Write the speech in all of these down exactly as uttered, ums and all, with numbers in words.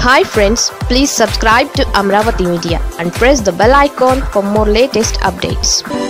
Hi friends, please subscribe to Amaravathi Media and press the bell icon for more latest updates.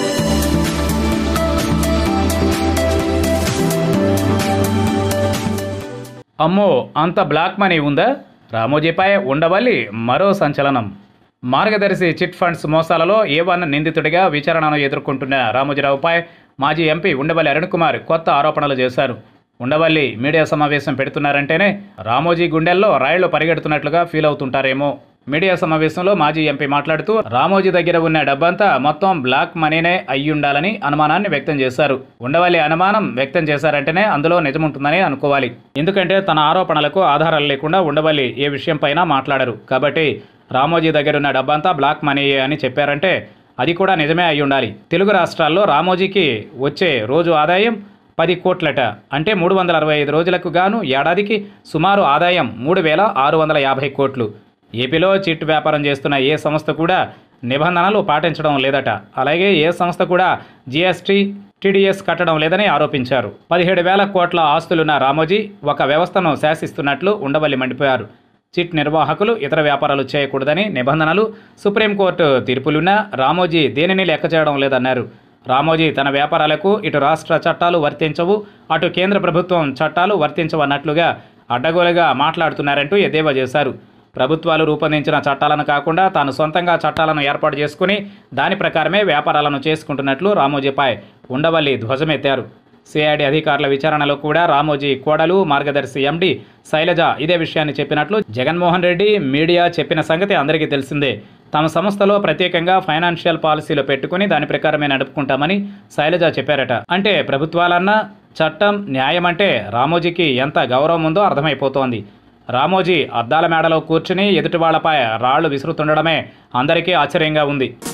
అమ్మో అంత black money ఉందా? రామోజీపై ఉండవల్లి మరో సంచలనం. Margadarsi chit funds మోసాలలో A one నిందితుడిగా విచారణను ఎదుర్కొంటున్న రామోజీరావుపై మాజీ ఎంపీ ఉండవల్లి అరుణ్ కుమార్ కొత్త ఆరోపణలు చేశారు. ఉండవల్లి మీడియా సమావేశం పెడుతున్నారంటేనే రామోజీ గుండెల్లో రైళ్లు పరిగెడుతున్నట్లుగా ఫీల్ అవుతుంటారేమో. మీడియా సమావేశంలో మాజీ ఎంపీ మాట్లాడుతూ రామోజీ దగ్గర ఉన్న డబ్బంతా మొత్తం బ్లాక్ మనీనే అయ్యుండాలని అనుమానాన్ని వ్యక్తం చేశారు. ఉండవల్లి అనుమానం వ్యక్తం చేశారంటేనే అందులో నిజముంటుందని అనుకోవాలి. ఎందుకంటే తన ఆరోపణలకు ఆధారాలు లేకుండా ఉండవల్లి ఏ విషయంపైనా మాట్లాడరు. కాబట్టి రామోజీ దగ్గర ఉన్న డబ్బంతా బ్లాక్ మనీయే అని చెప్పారంటే అది కూడా నిజమే అయి ఉండాలి. తెలుగు రాష్ట్రాల్లో రామోజీకి వచ్చే రోజు ఆదాయం పది కోట్లట. అంటే మూడు వందల అరవై ఐదు రోజులకు గాను ఏడాదికి సుమారు ఆదాయం మూడు వేల ఆరు వందల యాభై కోట్లు. ఏపీలో చిట్ వ్యాపారం చేస్తున్న ఏ సంస్థ కూడా నిబంధనలు పాటించడం లేదట. అలాగే ఏ సంస్థ కూడా జీఎస్టీ టీడీఎస్ కట్టడం లేదని ఆరోపించారు. పదిహేడు వేల కోట్ల ఆస్తులున్న రామోజీ ఒక వ్యవస్థను శాసిస్తున్నట్లు ఉండవల్లి మండిపోయారు. చిట్ నిర్వాహకులు ఇతర వ్యాపారాలు చేయకూడదని నిబంధనలు, సుప్రీంకోర్టు తీర్పులున్నా రామోజీ దేనిని లెక్క చేయడం లేదన్నారు. రామోజీ తన వ్యాపారాలకు ఇటు రాష్ట్ర చట్టాలు వర్తించవు, అటు కేంద్ర ప్రభుత్వం చట్టాలు వర్తించవన్నట్లుగా అడ్డగోలుగా మాట్లాడుతున్నారంటూ ఎద్దేవా చేశారు. ప్రభుత్వాలు రూపొందించిన చట్టాలను కాకుండా తాను సొంతంగా చట్టాలను ఏర్పాటు చేసుకుని దాని ప్రకారమే వ్యాపారాలను చేసుకుంటున్నట్లు రామోజీపై ఉండవల్లి ధ్వజమెత్తారు. సిఐడి అధికారుల విచారణలో కూడా రామోజీ కోడలు మార్గదర్శి ఎండి శైలజ ఇదే విషయాన్ని చెప్పినట్లు జగన్మోహన్ రెడ్డి మీడియా చెప్పిన సంగతి అందరికీ తెలిసిందే. తమ సంస్థలో ప్రత్యేకంగా ఫైనాన్షియల్ పాలసీలు పెట్టుకుని దాని ప్రకారమే నడుపుకుంటామని శైలజ చెప్పారట. అంటే ప్రభుత్వాలన్నా చట్టం, న్యాయం అంటే రామోజీకి ఎంత గౌరవం ఉందో అర్థమైపోతోంది. రామోజీ అద్దాల మేడలో కూర్చుని ఎదుటి వాళ్లపై రాళ్లు విసురుతుండడమే అందరికీ ఆశ్చర్యంగా ఉంది.